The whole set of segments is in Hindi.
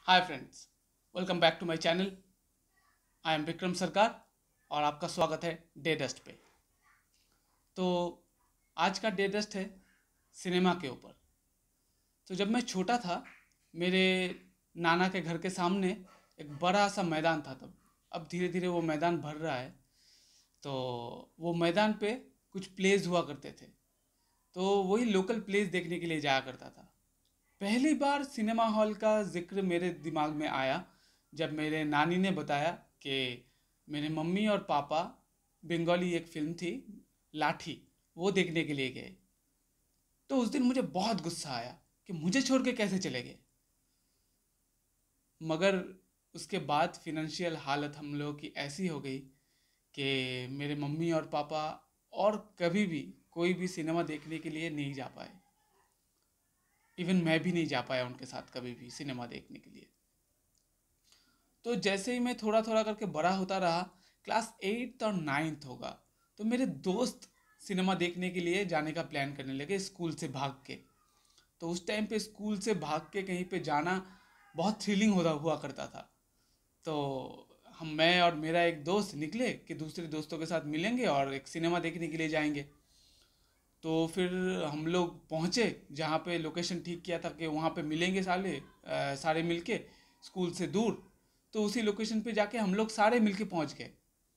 Hi friends, welcome back to my channel. I am Vikram Sarkar और आपका स्वागत है डे डस्ट पे। तो आज का डे डस्ट है सिनेमा के ऊपर। तो जब मैं छोटा था, मेरे नाना के घर के सामने एक बड़ा सा मैदान था तब। अब धीरे धीरे वो मैदान भर रहा है। तो वो मैदान पे कुछ प्लेज हुआ करते थे, तो वही लोकल प्लेज देखने के लिए जाया करता था। पहली बार सिनेमा हॉल का जिक्र मेरे दिमाग में आया जब मेरे नानी ने बताया कि मेरे मम्मी और पापा बंगाली एक फिल्म थी लाठी, वो देखने के लिए गए। तो उस दिन मुझे बहुत गुस्सा आया कि मुझे छोड़ के कैसे चले गए। मगर उसके बाद फिनंशियल हालत हम लोगों की ऐसी हो गई कि मेरे मम्मी और पापा और कभी भी कोई भी सिनेमा देखने के लिए नहीं जा पाए। इवन मैं भी नहीं जा पाया उनके साथ कभी भी सिनेमा देखने के लिए। तो जैसे ही मैं थोड़ा थोड़ा करके बड़ा होता रहा, क्लास 8th और 9th होगा, तो मेरे दोस्त सिनेमा देखने के लिए जाने का प्लान करने लगे स्कूल से भाग के। तो उस टाइम पे स्कूल से भाग के कहीं पे जाना बहुत थ्रिलिंग होता हुआ करता था। तो मैं और मेरा एक दोस्त निकले कि दूसरे दोस्तों के साथ मिलेंगे और एक सिनेमा देखने के लिए जाएंगे। तो फिर हम लोग पहुँचे जहाँ पे लोकेशन ठीक किया था कि वहाँ पे मिलेंगे सारे मिलके स्कूल से दूर। तो उसी लोकेशन पे जाके हम लोग सारे मिलके पहुँच गए।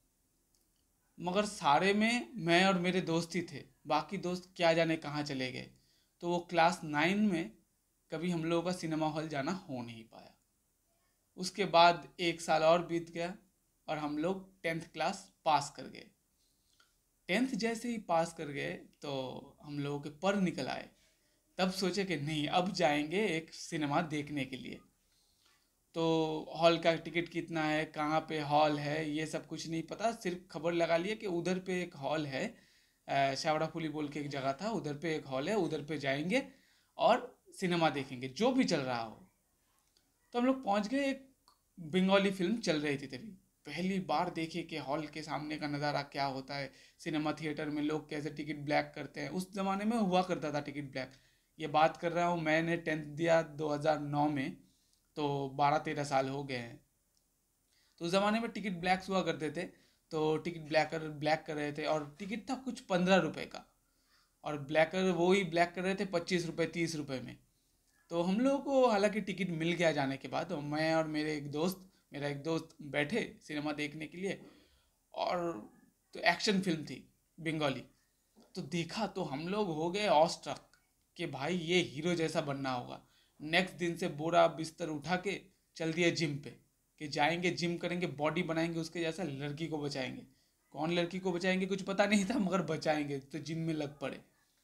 मगर सारे में मैं और मेरे दोस्त ही थे, बाकी दोस्त क्या जाने कहाँ चले गए। तो वो क्लास 9 में कभी हम लोगों का सिनेमा हॉल जाना हो नहीं पाया। उसके बाद एक साल और बीत गया और हम लोग 10th क्लास पास कर गए। 10th जैसे ही पास कर गए तो हम लोगों के पर निकल आए। तब सोचे कि नहीं, अब जाएंगे एक सिनेमा देखने के लिए। तो हॉल का टिकट कितना है, कहाँ पे हॉल है, ये सब कुछ नहीं पता। सिर्फ खबर लगा लिए कि उधर पे एक हॉल है, शावड़ाफुली बोल के एक जगह था, उधर पे एक हॉल है, उधर पे जाएंगे और सिनेमा देखेंगे जो भी चल रहा हो। तो हम लोग पहुंच गए। एक बंगाली फिल्म चल रही थी तभी। पहली बार देखे कि हॉल के सामने का नज़ारा क्या होता है, सिनेमा थिएटर में लोग कैसे टिकट ब्लैक करते हैं। उस ज़माने में हुआ करता था टिकट ब्लैक। ये बात कर रहा हूँ, मैंने 10th दिया 2009 में, तो 12-13 साल हो गए हैं। तो उस ज़माने में टिकट ब्लैक्स हुआ करते थे। तो टिकट ब्लैक कर रहे थे और टिकट था कुछ 15 रुपये का, और ब्लैकर वो ही ब्लैक कर रहे थे 25 रुपये 30 रुपये में। तो हम लोगों को हालांकि टिकट मिल गया जाने के बाद। तो मैं और मेरा एक दोस्त बैठे सिनेमा देखने के लिए। और तो एक्शन फिल्म थी बंगाली। तो देखा तो हम लोग हो गए ऑस्ट्रक कि भाई ये हीरो जैसा बनना होगा। नेक्स्ट दिन से बोरा बिस्तर उठा के चल दिया जिम पे कि जाएंगे, जिम करेंगे, बॉडी बनाएंगे उसके जैसा, लड़की को बचाएंगे। कौन लड़की को बचाएंगे कुछ पता नहीं था, मगर बचाएंगे, तो जिम में लग पड़े।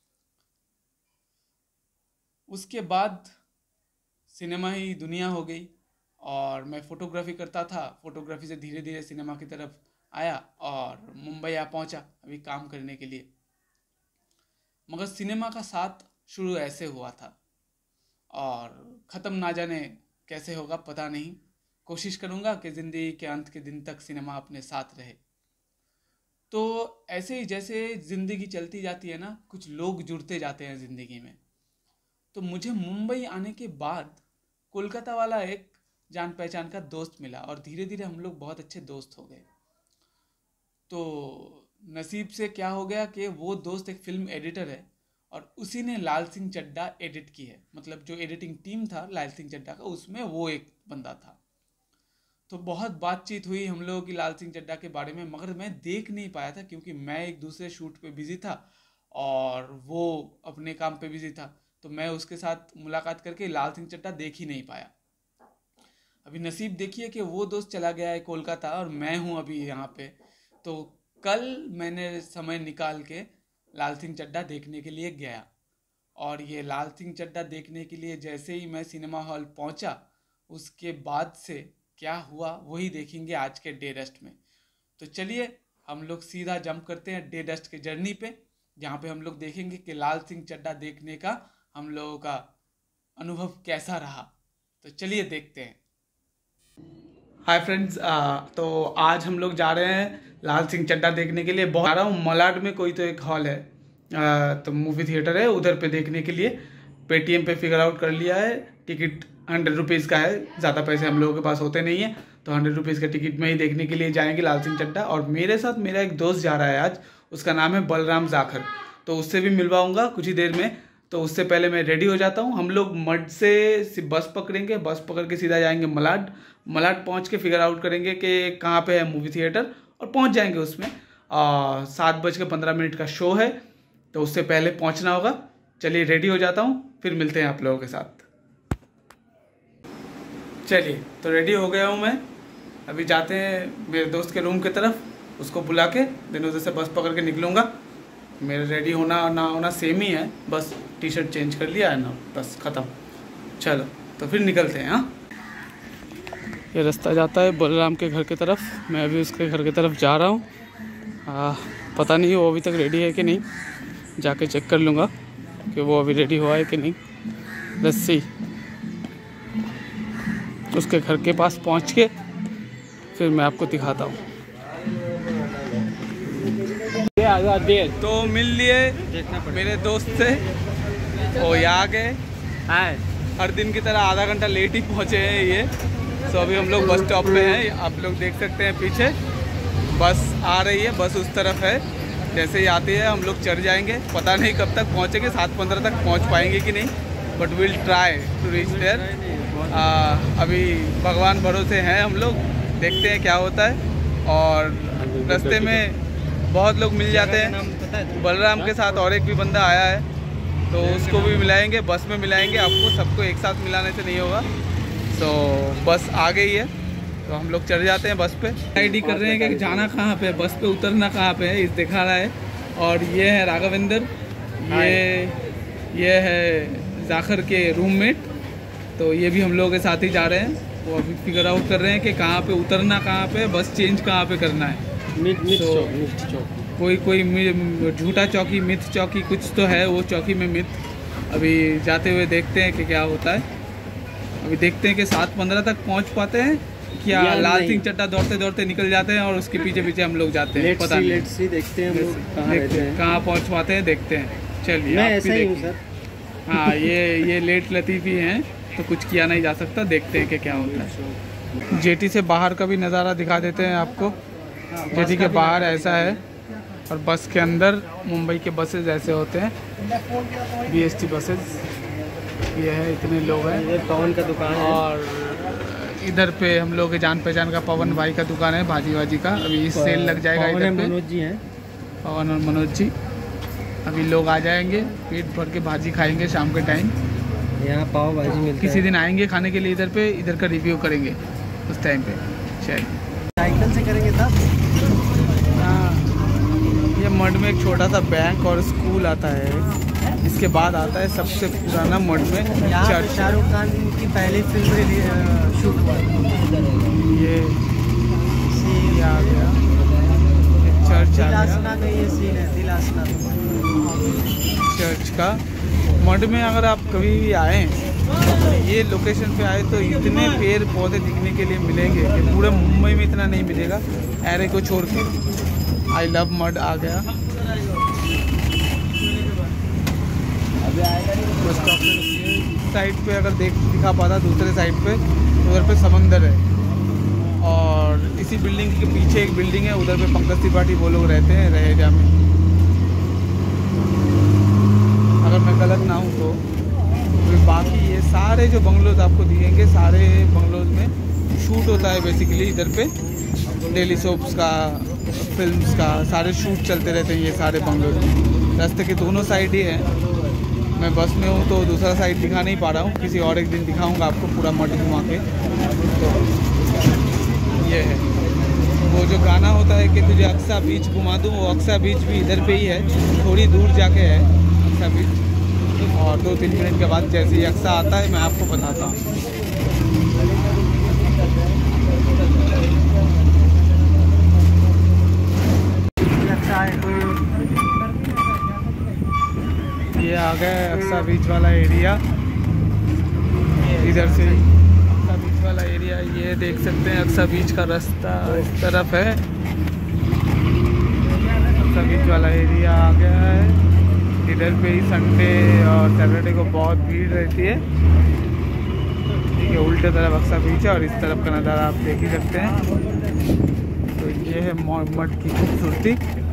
उसके बाद सिनेमा ही दुनिया हो गई। और मैं फोटोग्राफी करता था, फोटोग्राफी से धीरे धीरे सिनेमा की तरफ आया और मुंबई आ पहुंचा अभी काम करने के लिए। मगर सिनेमा का साथ शुरू ऐसे हुआ था और ख़त्म ना जाने कैसे होगा पता नहीं। कोशिश करूँगा कि ज़िंदगी के अंत के दिन तक सिनेमा अपने साथ रहे। तो ऐसे ही जैसे ज़िंदगी चलती जाती है ना, कुछ लोग जुड़ते जाते हैं ज़िंदगी में। तो मुझे मुंबई आने के बाद कोलकाता वाला एक जान पहचान का दोस्त मिला और धीरे धीरे हम लोग बहुत अच्छे दोस्त हो गए। तो नसीब से क्या हो गया कि वो दोस्त एक फिल्म एडिटर है और उसी ने लाल सिंह चड्ढा एडिट की है। मतलब जो एडिटिंग टीम था लाल सिंह चड्ढा का, उसमें वो एक बंदा था। तो बहुत बातचीत हुई हम लोगों की लाल सिंह चड्ढा के बारे में, मगर मैं देख नहीं पाया था क्योंकि मैं एक दूसरे शूट पे बिजी था और वो अपने काम पे बिजी था। तो मैं उसके साथ मुलाकात करके लाल सिंह चड्ढा देख ही नहीं पाया। अभी नसीब देखिए कि वो दोस्त चला गया है कोलकाता और मैं हूँ अभी यहाँ पे। तो कल मैंने समय निकाल के लाल सिंह चड्ढा देखने के लिए गया। और ये लाल सिंह चड्ढा देखने के लिए जैसे ही मैं सिनेमा हॉल पहुँचा, उसके बाद से क्या हुआ वही देखेंगे आज के डे डस्ट में। तो चलिए हम लोग सीधा जंप करते हैं डे डस्ट के जर्नी पे, जहाँ पे हम लोग देखेंगे कि लाल सिंह चड्ढा देखने का हम लोगों का अनुभव कैसा रहा। तो चलिए देखते हैं। हाय फ्रेंड्स, तो आज हम लोग जा रहे हैं लाल सिंह चड्ढा देखने के लिए। बहुत जा रहा हूँ, मलाड में कोई तो एक हॉल है, तो मूवी थिएटर है, उधर पे देखने के लिए पेटीएम पे फिगर आउट कर लिया है। टिकट 100 रुपीज़ का है, ज़्यादा पैसे हम लोगों के पास होते नहीं है, तो 100 रुपीज़ का टिकट में ही देखने के लिए जाएंगे लाल सिंह चड्ढा। और मेरे साथ मेरा एक दोस्त जा रहा है आज, उसका नाम है बलराम जाखर, तो उससे भी मिलवाऊंगा कुछ ही देर में। तो उससे पहले मैं रेडी हो जाता हूँ। हम लोग मड से बस पकड़ेंगे, बस पकड़ के सीधा जाएंगे मलाड। मलाड पहुँच के फिगर आउट करेंगे कि कहाँ पे है मूवी थिएटर, और पहुँच जाएंगे उसमें। 7:15 का शो है, तो उससे पहले पहुँचना होगा। चलिए रेडी हो जाता हूँ, फिर मिलते हैं आप लोगों के साथ। चलिए, तो रेडी हो गया हूँ मैं। अभी जाते हैं मेरे दोस्त के रूम की तरफ, उसको बुला के देन उधर से बस पकड़ के निकलूँगा। मेरा रेडी होना और ना होना सेम ही है, बस टी शर्ट चेंज कर लिया है ना, बस ख़त्म। चलो तो फिर निकलते हैं। हाँ, ये रास्ता जाता है बलराम के घर की तरफ। मैं अभी उसके घर की तरफ जा रहा हूँ। पता नहीं वो अभी तक रेडी है कि नहीं, जाके चेक कर लूँगा कि वो अभी रेडी हुआ है कि नहीं। Let's see. उसके घर के पास पहुँच के फिर मैं आपको दिखाता हूँ। तो मिल लिए मेरे दोस्त से, वो यहाँ गए। हर दिन की तरह आधा घंटा लेट ही पहुँचे हैं ये। तो अभी हम लोग बस स्टॉप पे हैं, आप लोग देख सकते हैं पीछे बस आ रही है। बस उस तरफ है, जैसे ही आती है हम लोग चढ़ जाएंगे। पता नहीं कब तक पहुँचेंगे, 7:15 तक पहुँच पाएंगे कि नहीं, but will try to reach there. अभी भगवान भरोसे हैं हम लोग, देखते हैं क्या होता है। और रास्ते में बहुत लोग मिल जाते हैं। बलराम के साथ और एक भी बंदा आया है, तो उसको भी मिलाएंगे, बस में मिलाएंगे आपको। सबको एक साथ मिलाने से नहीं होगा। तो बस आ गई है, तो हम लोग चढ़ जाते हैं बस पे। आईडी कर रहे हैं कि जाना कहाँ पे, बस पे उतरना कहाँ पे है, इस दिखा रहा है। और ये है राघवेंद्र, ये है जाखर के रूममेट, तो ये भी हम लोगों के साथ ही जा रहे हैं। वो अभी फिगर आउट कर रहे हैं कि कहाँ पे उतरना, कहाँ पे बस चेंज कहाँ पे करना है। कोई झूठा चौकी, मिथ चौकी कुछ तो है, वो चौकी में मिथ। अभी जाते हुए देखते हैं कि क्या होता है। अभी देखते हैं कि 7:15 तक पहुंच पाते हैं क्या लाल सिंह चड्ढा दौड़ते दौड़ते निकल जाते हैं और उसके पीछे पीछे हम लोग जाते हैं। पता नहीं, देखते हैं हम लोग कहाँ पहुंच पाते हैं, देखते हैं। चलिए, मैं ऐसा ही हूँ सर। हाँ, ये लेट लतीफ़ी हैं, तो कुछ किया नहीं जा सकता। देखते हैं कि क्या होता है। जेटी से बाहर का भी नज़ारा दिखा देते हैं आपको। जेटी के बाहर ऐसा है, और बस के अंदर मुंबई के बसेस ऐसे होते हैं, BST बसेस। ये है, इतने लोग हैं। ये पवन का दुकान है। और इधर पे हम लोग के जान पहचान का पवन भाई का दुकान है, भाजी का। अभी सेल लग जाएगा इधर पे। मनोज जी हैं, पवन और मनोज जी। अभी लोग आ जाएंगे, पेट भर के भाजी खाएंगे शाम के टाइम। यहाँ पाव भाजी मिलती है। किसी दिन आएंगे खाने के लिए इधर पे, इधर का रिव्यू करेंगे उस टाइम पे। चलिए, साइकिल से करेंगे तब। हाँ, ये मड में एक छोटा सा बैंक और स्कूल आता है। इसके बाद आता है सबसे पुराना मड में चर्च। शाहरुख खान की पहली फिल्म शूट हुआ। ये आ गया, ये चर्च आ गया। का ये सीन है, दिलासना चर्च का। मड में अगर आप कभी भी आए, ये लोकेशन पे आए, तो इतने पेड़ पौधे दिखने के लिए मिलेंगे कि पूरे मुंबई में इतना नहीं मिलेगा, एरे को छोड़ के। आई लव मड आ गया। बस स्टॉप पे साइड पे अगर दिखा पाता, दूसरे साइड पे उधर पे समंदर है। और इसी बिल्डिंग के पीछे एक बिल्डिंग है, उधर पे पंकज त्रिपाठी वो लोग रहते हैं, रहेजा में। अगर मैं गलत ना हूँ तो बाकी ये सारे जो बंगलोज आपको दिखेंगे, सारे बंगलोज में शूट होता है बेसिकली। इधर पे डेली सोप्स का, फिल्म्स का सारे शूट चलते रहते हैं ये सारे बंगलोज में। रास्ते के दोनों साइड ही हैं। मैं बस में हूँ तो दूसरा साइड दिखा नहीं पा रहा हूँ, किसी और एक दिन दिखाऊंगा आपको पूरा मड घुमा के। तो ये है वो जो गाना होता है कि तुझे अक्सा बीच घुमा दूँ, वो अक्सा बीच भी इधर पे ही है, थोड़ी दूर जाके है अक्सा बीच। और 2-3 मिनट के बाद जैसे ही अक्सा आता है मैं आपको बताता हूँ। ये आ गया अक्सा बीच वाला एरिया। इधर से अक्सा बीच वाला एरिया, ये देख सकते हैं अक्सा बीच का रास्ता इस तरफ है। अक्सा बीच वाला एरिया आ गया है। इधर पे ही संडे और सैटरडे को बहुत भीड़ रहती है। उल्टे तरफ अक्सा बीच है और इस तरफ का नज़ारा आप देख ही सकते हैं। तो ये है मोहम्मद की खूबसूरती।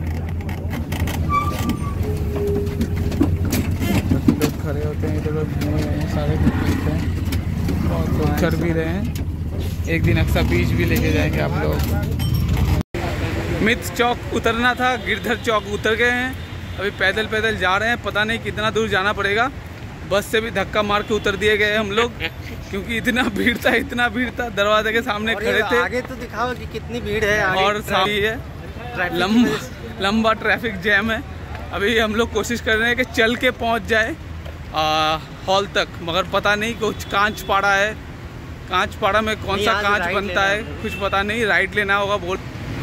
लोग खड़े होते हैं इधर, सारे मिलते हैं और लोग चल भी रहे हैं। एक दिन अक्सा बीच भी लेके जाएंगे आप लोग। मित्र चौक उतरना था, गिरधर चौक उतर गए हैं। अभी पैदल पैदल जा रहे हैं, पता नहीं कितना दूर जाना पड़ेगा। बस से भी धक्का मार के उतर दिए गए हम लोग क्योंकि इतना भीड़ था, दरवाजे के सामने खड़े थे। आगे तो दिखाओ कि कितनी भीड़ है आगे। और सामने है लंबा ट्रैफिक जैम है। अभी हम लोग कोशिश कर रहे हैं कि चल के पहुंच जाए हॉल तक, मगर पता नहीं कुछ कांच पाड़ा है। कांच पाड़ा में कौन सा कांच बनता है कुछ पता नहीं, राइट लेना होगा। बोल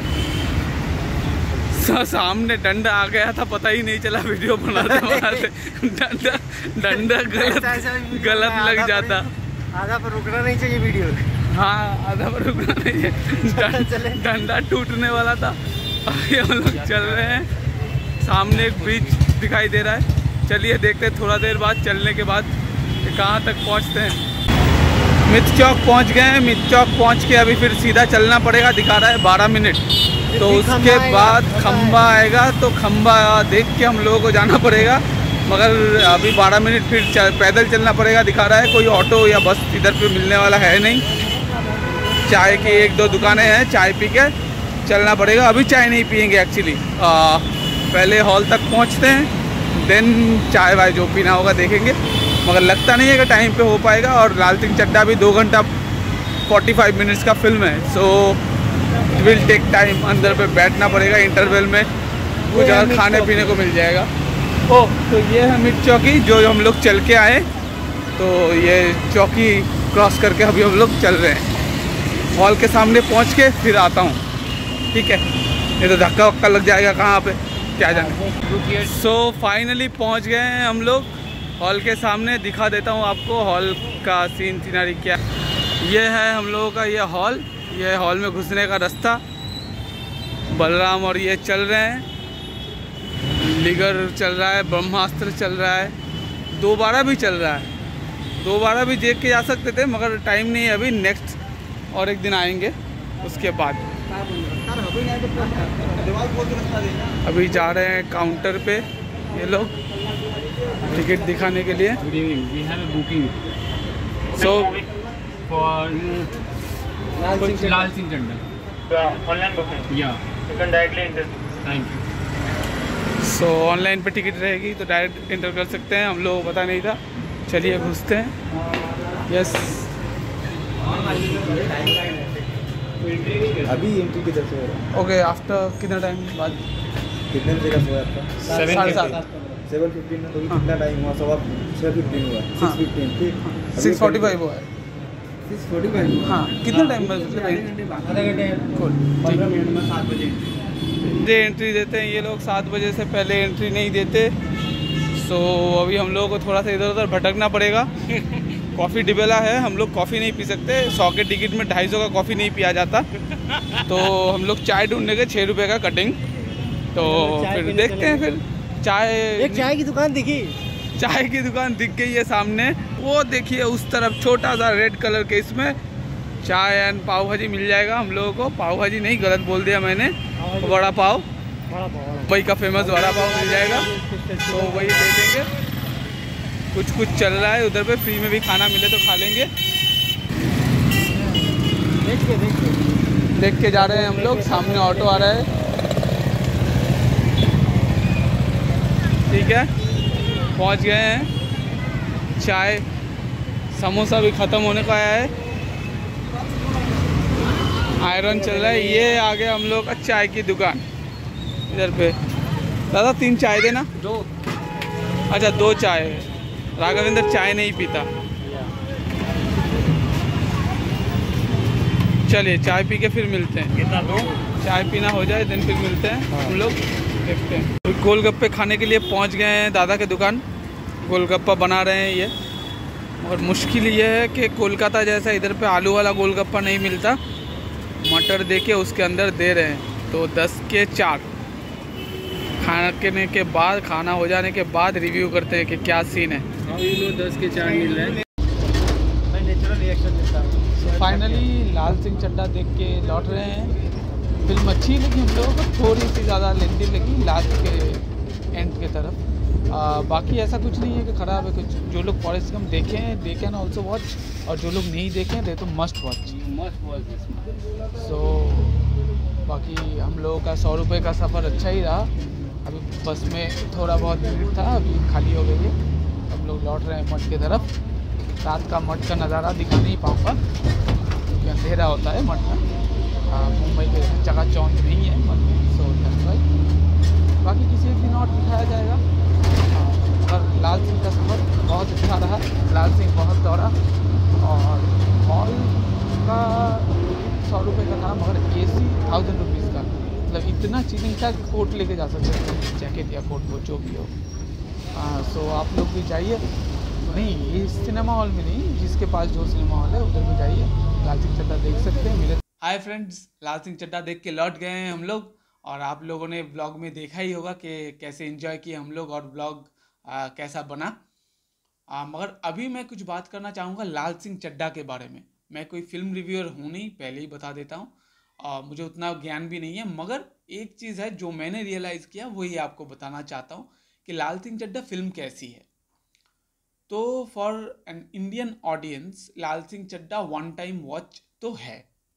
सामने डंडा आ गया था, पता ही नहीं चला वीडियो बनाते डंडा गलत लग जाता। आधा पर रुकना नहीं चाहिए वीडियो। हाँ, आधा पर रुकना नहीं चाहिए, डंडा टूटने वाला था। अभी हम लोग चल रहे हैं, सामने एक ब्रिज दिखाई दे रहा है। चलिए देखते हैं थोड़ा देर बाद चलने के बाद कहाँ तक पहुँचते हैं। मित्र चौक पहुँच गए हैं। मित्र चौक पहुँच के अभी फिर सीधा चलना पड़ेगा, दिखा रहा है 12 मिनट। तो उसके बाद खंबा आएगा, तो खंबा देख के हम लोगों को जाना पड़ेगा। मगर अभी 12 मिनट फिर पैदल चलना पड़ेगा, दिखा रहा है। कोई ऑटो या बस इधर पे मिलने वाला है नहीं। चाय की 1-2 दुकानें हैं, चाय पी के चलना पड़ेगा। अभी चाय नहीं पियेंगे एक्चुअली, पहले हॉल तक पहुंचते हैं, देन चाय वाय जो पीना होगा देखेंगे। मगर लगता नहीं है कि टाइम पे हो पाएगा। और लाल सिंह चड्ढा भी 2 घंटा 45 मिनट्स का फिल्म है, so it will take time. अंदर पे बैठना पड़ेगा, इंटरवल में कुछ और खाने पीने को मिल जाएगा। ओह, तो ये है मित्र चौकी जो हम लोग चल के आए। तो ये चौकी क्रॉस करके अभी हम लोग चल रहे हैं। हॉल के सामने पहुंच के फिर आता हूँ, ठीक है? ये तो धक्का वक्का लग जाएगा कहाँ पे, क्या जाने। सो फाइनली पहुँच गए हैं हम लोग हॉल के सामने। दिखा देता हूँ आपको हॉल का सीन सीनरी क्या। ये है हम लोगों का ये हॉल। ये हॉल में घुसने का रास्ता। बलराम और ये चल रहे हैं, लिगर चल रहा है, ब्रह्मास्त्र चल रहा है, दोबारा भी चल रहा है। दोबारा भी देख के जा सकते थे मगर टाइम नहीं है अभी, नेक्स्ट और एक दिन आएंगे उसके बाद। अभी जा रहे हैं काउंटर पे ये लोग टिकट दिखाने के लिए। Good evening. We have a booking. So for Lal Singh Tandon. Online booking. Yeah. You can directly enter. Thank you. So online पे टिकट रहेगी तो डायरेक्ट एंटर कर सकते हैं। हम लोगों को पता नहीं था। चलिए घुसते हैं। यस, अभी एंट्री किधर से हो रहा है? ओके। आफ्टर कितना टाइम बाद? कितने बजे का शो है आपका? 7:30। 7:15 में। तो कितना टाइम हुआ? 6:15 हुआ। 6:15 ठीक। 6:45 हुआ है। 6:45। हाँ, कितना टाइम बाद? आधा घंटे। 15 मिनट में 7 बजे एंट्री देते हैं ये लोग। 7 बजे से पहले एंट्री नहीं देते। सो अभी हम लोगों को थोड़ा सा इधर उधर भटकना पड़ेगा। कॉफ़ी डिबेला है, हम लोग कॉफ़ी नहीं पी सकते। 100 के टिकट में 250 का कॉफ़ी नहीं पिया जाता। तो हम लोग चाय ढूंढेंगे, 6 रुपये का कटिंग। तो फिर देखते हैं। फिर एक चाय की दुकान दिखी। चाय की दुकान दिख गई है सामने, वो देखिए उस तरफ छोटा सा रेड कलर के, इसमें चाय एंड पाव भाजी मिल जाएगा हम लोगों को। पाव भाजी नहीं, गलत बोल दिया मैंने, वड़ा पाव। वही का फेमस वड़ा पाव मिल जाएगा, तो वही ले लेंगे। कुछ चल रहा है उधर पे, फ्री में भी खाना मिले तो खा लेंगे। देख के जा रहे हैं हम लोग। सामने ऑटो आ रहा है, ठीक है। पहुंच गए हैं। चाय समोसा भी ख़त्म होने का आया है। आयरन चल रहा है। ये आ गया हम लोग का चाय की दुकान इधर पे। दादा 3 चाय देना। 2। अच्छा 2 चाय। राघवेंद्र चाय नहीं पीता। चलिए चाय पी के फिर मिलते हैं। कितना दो? चाय पीना हो जाए देन फिर मिलते हैं हम लोग। देखते हैं। गोलगप्पे खाने के लिए पहुंच गए हैं दादा के दुकान। गोलगप्पा बना रहे हैं ये। और मुश्किल ये है कि कोलकाता जैसा इधर पे आलू वाला गोलगप्पा नहीं मिलता। मटर दे के उसके अंदर दे रहे हैं। तो 10 के 4 खाने के बाद, खाना हो जाने के बाद रिव्यू करते हैं कि क्या सीन है। 10 के 4 मिल रहे हैं। मैं नेचुरल रिएक्शन देता फाइनली लाल सिंह चड्ढा देख के लौट रहे हैं। फिल्म अच्छी लगी हम लोगों को, थोड़ी सी ज़्यादा लेंथी लगी लास्ट के एंड के तरफ। बाकी ऐसा कुछ नहीं है कि ख़राब है कुछ। जो लोग फॉरेस्ट गंप देखे हैं दे कैन ऑल्सो वॉच, और जो लोग नहीं देखे हैं दे तो मस्ट वॉच। सो बाकी हम लोगों का 100 रुपये का सफ़र अच्छा ही रहा। अभी बस में थोड़ा बहुत भीड़ था, अभी खाली हो गई है। हम लोग लौट रहे हैं मठ की तरफ। रात का मठ का नज़ारा दिखा नहीं पाऊँगा क्योंकि अंधेरा होता है मठ में। मुंबई के चकाचौंध नहीं है मठ में, सो दैट्स व्हाई। बाकी किसी एक दिन और दिखाया जाएगा। और लाल सिंह का सफ़र बहुत अच्छा रहा। लाल सिंह बहुत दौड़ा, और हॉल का 100 रुपये का था, मगर AC 1000 रुपीज़ का। मतलब इतना चीटिंग था कि कोट लेके जा सकते हैं, जैकेट या कोट वो जो भी हो। सो आप लोग भी जाइए। नहीं, इस सिनेमा हॉल में नहीं, जिसके पास जो सिनेमा हॉल है उधर भी जाइए, लाल सिंह चड्ढा देख सकते हैं। मेरे हाय फ्रेंड्स, लाल सिंह चड्ढा देख के लौट गए हैं हम लोग। और आप लोगों ने ब्लॉग में देखा ही होगा कि कैसे एंजॉय किए हम लोग, और ब्लॉग कैसा बना। मगर अभी मैं कुछ बात करना चाहूँगा लाल सिंह चड्ढा के बारे में। मैं कोई फिल्म रिव्यूअर हूँ नहीं, पहले ही बता देता हूँ। मुझे उतना ज्ञान भी नहीं है, मगर एक चीज़ है जो मैंने रियलाइज़ किया, वही आपको बताना चाहता हूँ कि लाल सिंह चड्ढा फिल्म कैसी है। तो for an Indian audience Laal Singh Chaddha one time watch तो है,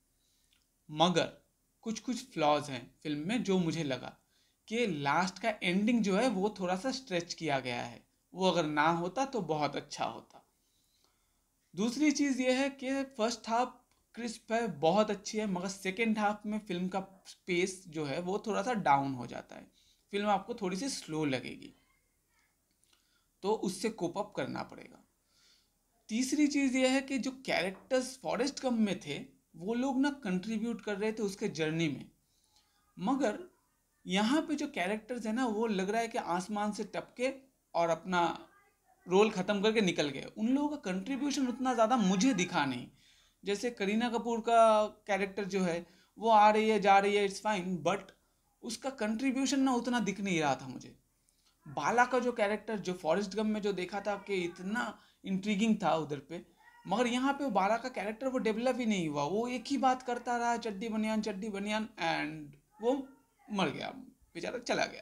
मगर कुछ कुछ फ्लॉज हैं फिल्म में जो मुझे लगा कि लास्ट का एंडिंग जो है वो थोड़ा सा स्ट्रेच किया गया है। वो अगर ना होता तो बहुत अच्छा होता। दूसरी चीज़ ये है कि फर्स्ट हाफ क्रिस्प है, बहुत अच्छी है, मगर सेकेंड हाफ में फिल्म का पेस जो है वो थोड़ा सा डाउन हो जाता है। फिल्म आपको थोड़ी सी स्लो लगेगी, तो उससे कोप अप करना पड़ेगा। तीसरी चीज़ ये है कि जो कैरेक्टर्स फॉरेस्ट गंप में थे वो लोग ना कंट्रीब्यूट कर रहे थे उसके जर्नी में, मगर यहाँ पे जो कैरेक्टर्स है ना वो लग रहा है कि आसमान से टपके और अपना रोल ख़त्म करके निकल गए। उन लोगों का कंट्रीब्यूशन उतना ज़्यादा मुझे दिखा नहीं। जैसे करीना कपूर का कैरेक्टर जो है वो आ रही है जा रही है, इट्स फाइन, बट उसका कंट्रीब्यूशन ना उतना दिख नहीं रहा था मुझे। बाला का जो कैरेक्टर जो फॉरेस्ट गम में जो देखा था कि इतना इंट्रीगिंग था उधर पे, मगर यहाँ पे बाला का कैरेक्टर वो डेवलप ही नहीं हुआ। वो एक ही बात करता रहा, चड्डी बनियान, एंड वो मर गया, बेचारा चला गया।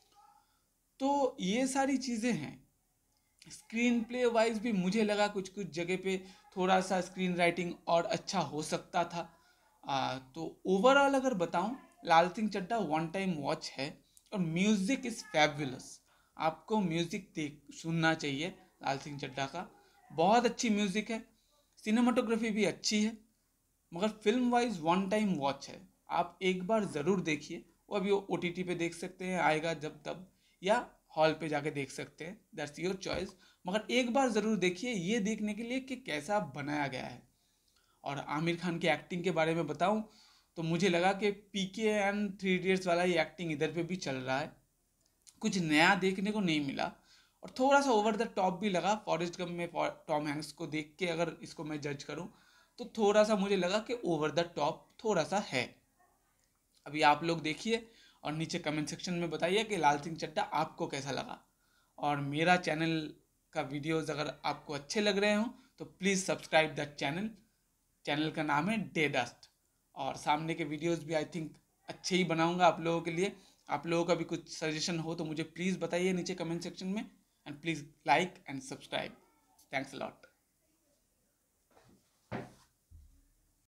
तो ये सारी चीज़ें हैं। स्क्रीन प्ले वाइज भी मुझे लगा कुछ कुछ जगह पे थोड़ा सा स्क्रीन राइटिंग और अच्छा हो सकता था। तो ओवरऑल अगर बताऊं, Laal Singh Chaddha one time watch है। और म्यूज़िक इज़ फैबुलस। आपको म्यूज़िक सुनना चाहिए लाल सिंह चड्ढा का, बहुत अच्छी म्यूज़िक है। सिनेमाटोग्राफी भी अच्छी है, मगर film wise one time watch है। आप एक बार ज़रूर देखिए। वो अभी OTT पे देख सकते हैं, आएगा जब तब, या हॉल पे जाके देख सकते हैं, दैट्स योर चॉइस। मगर एक बार ज़रूर देखिए ये देखने के लिए कि कैसा बनाया गया है। और आमिर खान की एक्टिंग के बारे में बताऊं तो मुझे लगा कि PK एंड 3 इडियट्स वाला ही एक्टिंग इधर पे भी चल रहा है। कुछ नया देखने को नहीं मिला, और थोड़ा सा ओवर द टॉप भी लगा। फॉरेस्ट गंप में टॉम हैंक्स को देख के अगर इसको मैं जज करूं तो थोड़ा सा मुझे लगा कि ओवर द टॉप थोड़ा सा है। अभी आप लोग देखिए और नीचे कमेंट सेक्शन में बताइए कि लाल सिंह चड्ढा आपको कैसा लगा। और मेरा चैनल का वीडियोस अगर आपको अच्छे लग रहे हों तो please subscribe the channel. Channel का नाम है डे डस्ट। और सामने के वीडियोस भी आई थिंक अच्छे ही बनाऊंगा आप लोगों के लिए। आप लोगों का भी कुछ सजेशन हो तो मुझे प्लीज़ बताइए नीचे कमेंट सेक्शन में। And please like and subscribe. Thanks a lot.